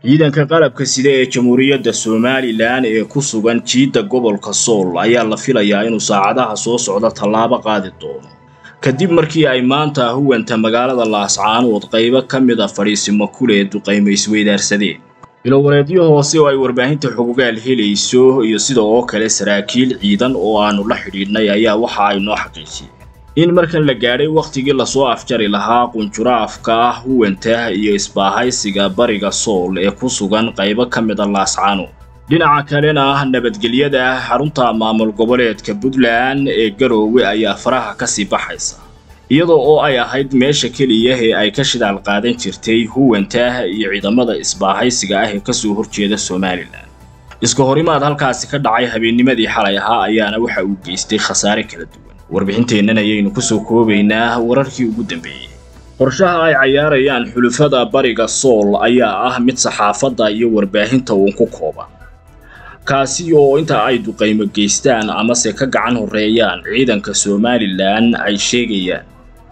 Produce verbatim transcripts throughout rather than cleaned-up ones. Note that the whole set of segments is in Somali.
ciidanka qalabka sida ee Jamhuuriyadda Somaliland ee ku sugan jiida gobolka Sool ayaa la filayaa inuu saacadaha soo socda tallaabo qaadi doono kadib markii ay maanta huwanta magaalada Laascaanood qaybo ka mid ah fariisimo kule duqeymeysweydaarsadeen ilowreedyo hoose oo ay warbaahinta xuquuqaal helayso iyo sidoo kale saraakiil ciidan oo aanu la xidhiidhnay ayaa waxa ay noo xaqiijiyeen in markan la gaaray waqtigii la soo afjari lahaa qunjuraafka huwanta iyo isbaahaysiga bariga Sool ee ku sugan qaybo ka mid ah Laascaanood dhinaca kalena nabadgelyada xarunta maamul goboleedka Puntland ee Garowe ayaa faraha ka sii baxaysa iyadoo oo ay ahayd meesha kaliya ee ay ka shidaal qaadan jirtay huwanta iyo ciidamada isbaahaysiga ah ee ka soo horjeeda Somaliland iska horimaad halkaasi ka dhacay habeennimadii xalay ahaa ayaana waxa uu geystay khasaare kala duwan warbixinteenana ayaynu ku soo koobaynaa wararkii ugu dambeeyay qorshaha ay ciyaarayaan xulufada bariga Sool ayaa ah mid saxaafadda iyo warbaahinta uu ku kooban kaasi oo inta ay duqeymo geystaan ama se ka gacan horeeyaan ciidanka Somaliland ay sheegayaan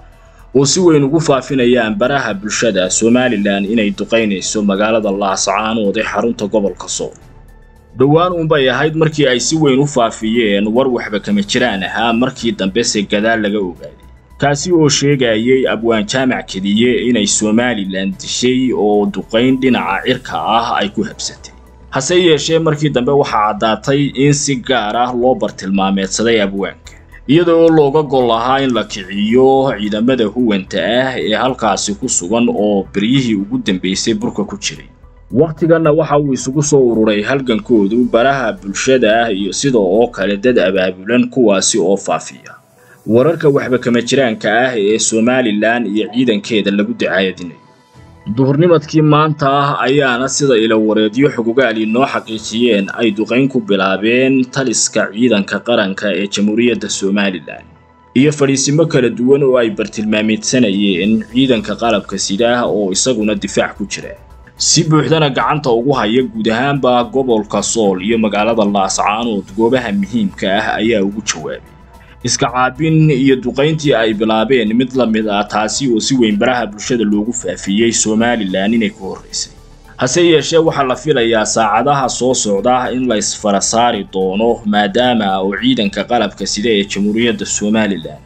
oo si weyn ugu faafinayaan baraha bulshada Somaliland inay duqeynayso magaalada Laascaanood ee xarunta gobolka Sool dhawaan uun bay ahayd markii ay si weyn u faafiyeen war waxba kama jiraan ahaa markii dambe se gadaal laga ogaaday kaasi oo sheegayay abwaan jaamac kadiye inay Somaliland dishay oo duqeyn dhinaca cirka ah ay ku habsatay hase yeeshee markii dambe waxa cadaatay in si gaar ah loo bartilmaameedsaday abwaanka iyadoo looga gol lahaa in la kiciyo ciidamada huwanta ah ee halkaasi ku sugan oo bariyihii ugu dambeysay burka ku jiray waqtigana waxa uu isugu soo ururay halgankoodu baraha bulshada iyo sidoo oo kale dad abaabulan kuwaasi oo faafiya wararka waxba kama jiraanka ah ee Somaliland iyo ciidankeeda lagu dacaayadinay duhurnimadkii maanta ayaana sida ila wareedyo xuquuqaali noo xaqiijiyeen ay duqeyn ku bilaabeen taliska ciidanka qaranka ee Jamhuuriyadda Somaliland iyo fariisimo kala duwan oo ay bartilmaameedsanayeen ciidanka qalabka sida oo isaguna difaac ku jira si buuxdana gacanta ugu haya guud ahaanba gobolka Sool iyo magaalada Laascaanood goobaha muhiimka ah ayaa ugu jawaabay iska caabin iyo duqeyntii ay bilaabeen mid la mid ah taasi oo si weyn baraha bulshada loogu faafiyay Somaliland inay ku horeysay hase yeeshee waxa la filayaa saacadaha soo socda in la isfara saari doono maadaama oo ciidanka qalabka sida ee Jamhuuriyadda Somaliland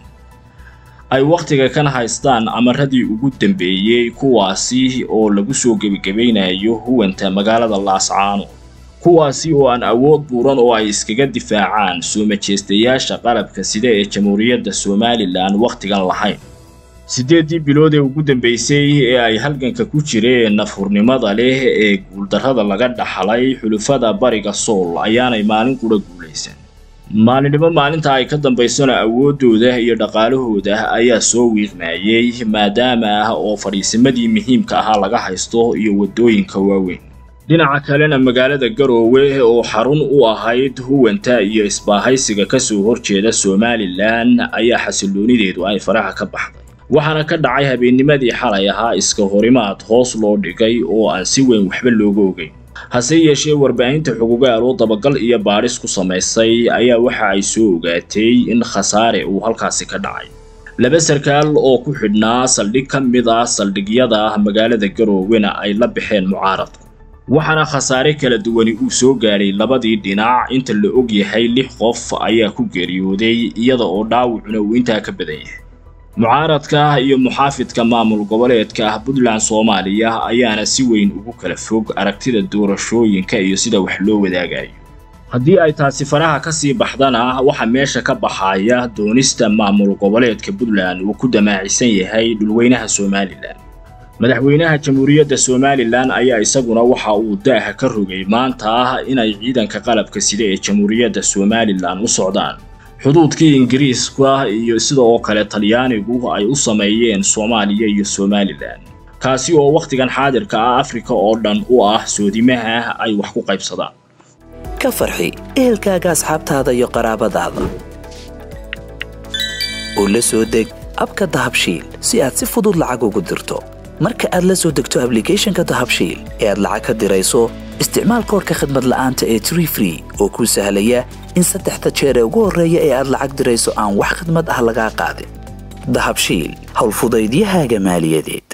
ay waqtiga kan haystaan amaradii ugu dambeeyay kuwaasi oo lagu soo gabagabeynayo huwanta magaalada Laascaanood kuwaasi oo aan awood buuran oo ay iskaga difaacaan soo majeestayaasha qalabka sida ee Jamhuuriyadda Somaliland waqtigan lahayn sideedii bilood ee ugu dambeysay ee ay halganka ku jireen nafurnimada leh ee guuldarrada laga dhaxlay xulufada bariga Sool ayaanay maalin qura guuleysan maalinimo maalinta ay ka dambeysana awoodooda iyo dhaqaalahooda ayaa soo wiiqnaayay maadaama oo fariisimadii muhiimka ahaa laga haysto iyo wadooyinka waaweyn dhinaca kalena magaalada Garowe oo xarun u ahayd huwanta iyo isbaahaysiga ka soo horjeeda Somaliland ayaa xasiloonideedu ay faraha ka baxday waxaana ka dhacay habeennimadii xalay ahaa iska horimaad hoos loo dhigay oo aan si weyn waxba looga ogeyn hase yeeshee warbaahinta xuquuqaal oo dabagal iyo baaris ku sameysay ayaa waxa ay soo ogaatay in khasaare uu halkaasi ka dhacay laba sarkaal oo ku xidhnaa saldhig ka mid ah saldhigyada magaalada Garowena ay la bixeen mucaaradku waxaana khasaare kala duwan uu soo gaaray labadii dhinac inta la og yahay lix qof ayaa ku geeriyooday iyada oo dhaawacuna uu inta ka badan yahay mucaaradka iyo muxaafidka maamul goboleedka Puntland Soomaaliya ayaana si weyn ugu kala fog aragtida doorashooyinka iyo sida wax loo wadaagayo haddii ay taasi faraha ka sii baxdana waxa meesha ka baxaya doonista maamul goboleedka Puntland uu ku damaacisan yahay dhulweynaha Somaliland madaxweynaha Jamhuuriyadda Somaliland ayaa isaguna waxa uu daaha ka rogay maanta inay ciidanka qalabka sida ee Jamhuuriyadda Somaliland u socdaan xuduudkii Ingiriiska iyo sidoo kale Talyaanigu ay u sameeyeen Soomaaliya iyo Somaliland kaasi oo waqtigan xaadirka ah Afrika oo dhan u ah soodimaha ay wax ku qaybsadaan ka farxi ehelkaaga asxaabtaada iyo qaraabadaada oo la soo deg abka Dahabshiil si aad si fudud lacag ugu dirto marka aad la soo degto applicationka Dahabshiil ee aad lacag ka dirayso isticmaal koodka khidmad la'aanta ee three free oo ku sahlaya in saddexda jeer ee ugu horeeya ee aad lacag dirayso aan wax khidmad ah laga qaadin Dahabshiil hawl fudaydiyahaaga maaliyadeed